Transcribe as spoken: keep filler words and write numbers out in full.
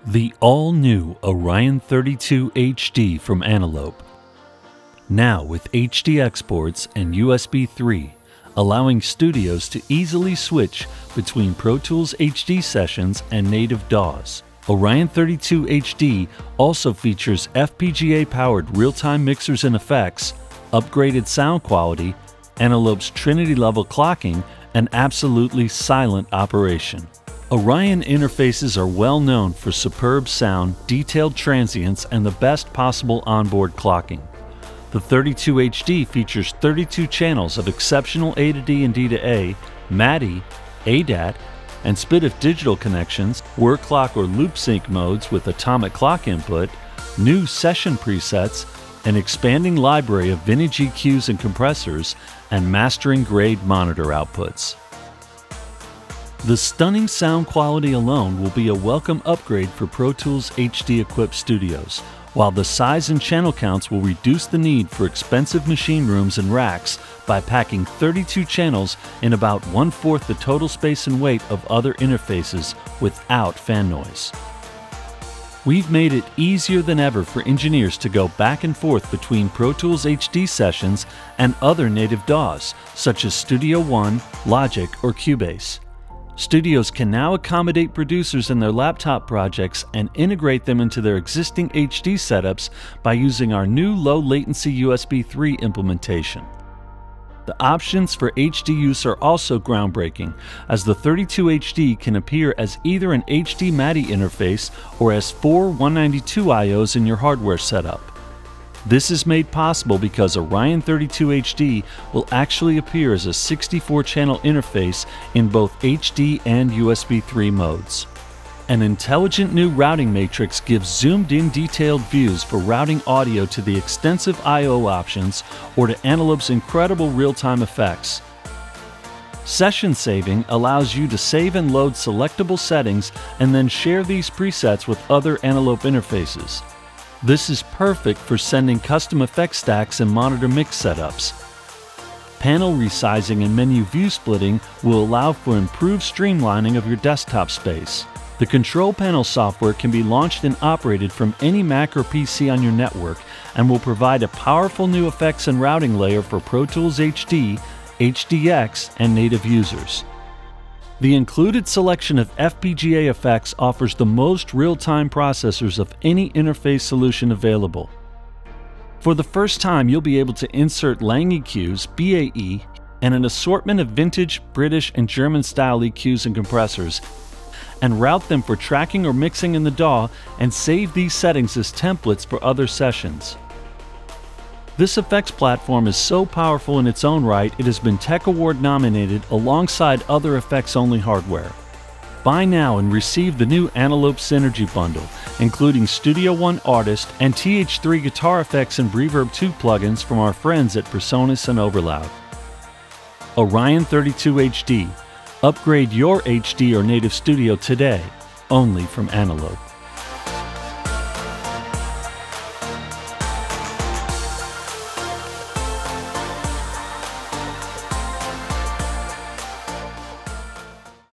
The all-new Orion thirty-two H D from Antelope. Now with H D exports and U S B three, allowing studios to easily switch between Pro Tools H D sessions and native D A Ws. Orion thirty-two H D also features F P G A-powered real-time mixers and effects, upgraded sound quality, Antelope's Trinity-level clocking, and absolutely silent operation. Orion interfaces are well known for superb sound, detailed transients, and the best possible onboard clocking. The thirty-two H D features thirty-two channels of exceptional A to D and D to A, MADI, A D A T, and S P D I F digital connections, word clock or loop sync modes with atomic clock input, new session presets, an expanding library of vintage E Qs and compressors, and mastering grade monitor outputs. The stunning sound quality alone will be a welcome upgrade for Pro Tools H D equipped studios, while the size and channel counts will reduce the need for expensive machine rooms and racks by packing thirty-two channels in about one-fourth the total space and weight of other interfaces without fan noise. We've made it easier than ever for engineers to go back and forth between Pro Tools H D sessions and other native D A Ws, such as Studio One, Logic, or Cubase. Studios can now accommodate producers in their laptop projects and integrate them into their existing H D setups by using our new low-latency U S B three implementation. The options for H D use are also groundbreaking, as the thirty-two H D can appear as either an H D MADI interface or as four one ninety-two I Os in your hardware setup. This is made possible because Orion thirty-two H D will actually appear as a sixty-four channel interface in both H D and U S B three modes. An intelligent new routing matrix gives zoomed-in detailed views for routing audio to the extensive I O options or to Antelope's incredible real-time effects. Session saving allows you to save and load selectable settings and then share these presets with other Antelope interfaces. This is perfect for sending custom effect stacks and monitor mix setups. Panel resizing and menu view splitting will allow for improved streamlining of your desktop space. The control panel software can be launched and operated from any Mac or P C on your network and will provide a powerful new effects and routing layer for Pro Tools H D, H D X, and native users. The included selection of F P G A Effects offers the most real-time processors of any interface solution available. For the first time, you'll be able to insert Lang E Qs, B A E, and an assortment of vintage, British, and German-style E Qs and compressors, and route them for tracking or mixing in the D A W and save these settings as templates for other sessions. This effects platform is so powerful in its own right, it has been Tech Award nominated alongside other effects-only hardware. Buy now and receive the new Antelope Synergy Bundle, including Studio One Artist and T H three Guitar Effects and Reverb two plugins from our friends at Presonus and Overloud. Orion thirty-two H D. Upgrade your H D or native studio today, only from Antelope.